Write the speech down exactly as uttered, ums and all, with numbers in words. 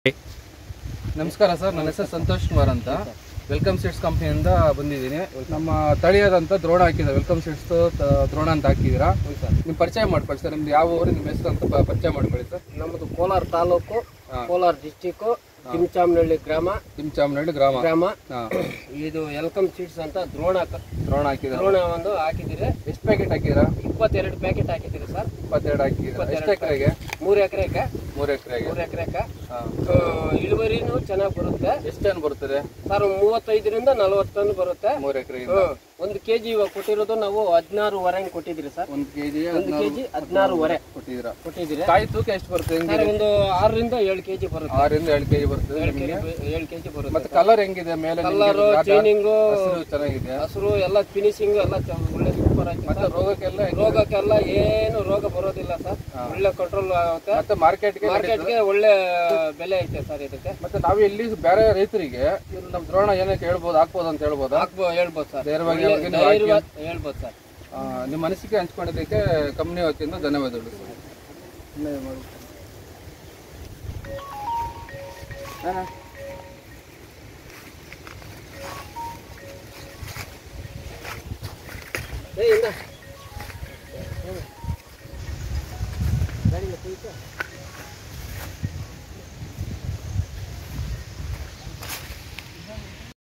ನಮಸ್ಕಾರ ಸರ್, ನನ್ನ ಹೆಸರು ಸಂತೋಷ್ ಕುಮಾರ್ ಅಂತ. ವೆಲ್ಕಮ್ ಸೀಡ್ಸ್ ಕಂಪ್ನಿಯಿಂದ ಬಂದಿದ್ದೀನಿ. ನಮ್ಮ ತಳಿಯಾದಂಥ ದ್ರೋಣ ಹಾಕಿದ್ದಾರೆ. ವೆಲ್ಕಮ್ ಸೀಡ್ಸ್ ದ್ರೋಣ ಅಂತ ಹಾಕಿದ್ದೀರಾ. ನಿಮ್ಮ ಪರಿಚಯ ಮಾಡ್ಕೊಳ್ಳಿ ಸರ್. ನಿಮ್ದು ಯಾವ ಊರು, ನಿಮ್ಮ ಹೆಸರು ಅಂತ ಪರಿಚಯ ಮಾಡ್ಕೊಳ್ಳಿ ಸರ್. ನಮ್ಮದು ಕೋಲಾರ ತಾಲೂಕು, ಕೋಲಾರ ಡಿಸ್ಟಿಕ್, ತಿಮ್ಚಾಮನಹಳ್ಳಿ ಗ್ರಾಮ. ತಿಮ್ಚಾಮನಹಳ್ಳಿ ಗ್ರಾಮ ಗ್ರಾಮ ಇದು ವೆಲ್ಕಮ್ ಸೀಡ್ಸ್ ಅಂತ ದ್ರೋಣ ದ್ರೋಣ ಹಾಕಿದ್ರೆ ದ್ರೋಣ ಒಂದು ಹಾಕಿದಿರಿ. ಎಷ್ಟು ಪ್ಯಾಕೆಟ್ ಹಾಕಿದ್ದೀರಾ? ಇಪ್ಪತ್ತೆರಡು ಪ್ಯಾಕೆಟ್ ಹಾಕಿದಿರಿ ಸರ್. ಇಪ್ಪತ್ತೆರಡು ಹಾಕಿದ್ದೀರಾ. ಎಷ್ಟು ಎಕರೆಗೆ? ಮೂರು ಎಕರೆಗೆ. ಮೂರು ಎಕರೆಗೆ ಮೂರು ಎಕರೆಗೆ ಇಳುವರಿನೂ ಚೆನ್ನಾಗಿ ಬರುತ್ತೆ. ಎಷ್ಟು ಟನ್ ಬರುತ್ತದೆ ಸರ್? ಮೂವತ್ತೈದರಿಂದ ನಲವತ್ತು ಟನ್ ಬರುತ್ತೆ ಮೂರು ಎಕರೆ. ಒಂದು ಕೆಜಿ ಇವಾಗ ಕೊಟ್ಟಿರೋದು ನಾವು ಹದಿನಾರುವರೆ ಕೊಟ್ಟಿದ್ದೀರಿ ಸರ್. ಒಂದು ಕೆಜಿ ಒಂದು ಕೆಜಿ ಹದಿನಾರುವರೆ ಕೊಟ್ಟಿದ್ದೀರಾ ಕೊಟ್ಟಿದ್ದೀರಿ. ಕಾಯಿ ತೂಕ ಎಷ್ಟು ಬರುತ್ತೆ? ಒಂದು ಆರರಿಂದ ಏಳು ಕೆಜಿ ಬರುತ್ತೆ. ಆರರಿಂದ ಏಳು ಕೆಜಿ ಬರ್ತದೆ. ಏಳು ಕೆಜಿ ಬರುತ್ತೆ. ಮತ್ತೆ ಕಲರ್ ಹೆಂಗಿದೆ? ಮೇಲೆ ಕಲರ್, ಚೈನಿಂಗು ಚೆನ್ನಾಗಿದೆ. ಹಸಿರು ಎಲ್ಲ ಫಿನಿಶಿಂಗ್ ಎಲ್ಲ ಒಳ್ಳೆ ಸೂಪರ್ ಆಗಿದೆ. ಮತ್ತೆ ರೋಗಕ್ಕೆಲ್ಲ ರೋಗಕ್ಕೆಲ್ಲ ಏನು ರೋಗ ಬರೋದಿಲ್ಲ ಸರ್. ಒಳ್ಳೆ ಕಂಟ್ರೋಲ್ ಆಗುತ್ತೆ. ಮತ್ತೆ ಮಾರ್ಕೆಟ್ಗೆ ಮಾರ್ಕೆಟ್ಗೆ ಒಳ್ಳೆ ಬೆಲೆ ಐತೆ ಸರ್ ಇದಕ್ಕೆ. ಮತ್ತೆ ನಾವು ಇಲ್ಲಿ ಬೇರೆ ರೈತರಿಗೆ ನಮ್ಮ ದ್ರೋಣ ಏನಕ್ಕೆ ಹೇಳ್ಬೋದು, ಹಾಕ್ಬೋದು ಅಂತ ಹೇಳ್ಬೋದು? ಹಾಕ್ಬೋದು, ಹೇಳ್ಬೋದು ಸರ್. ನೇರವಾಗಿ ಹೇಳ್ಬೋದು ಸರ್. ನಿಮ್ಮ ಅನಿಸಿಕೆ ಹಂಚ್ಕೊಂಡಿದ್ದಕ್ಕೆ ಕಂಪ್ನಿ ವತಿಯಿಂದ ಧನ್ಯವಾದಗಳು ಸರ್. ಏ ಇಲ್ಲ ಗಾಡಿಗೆ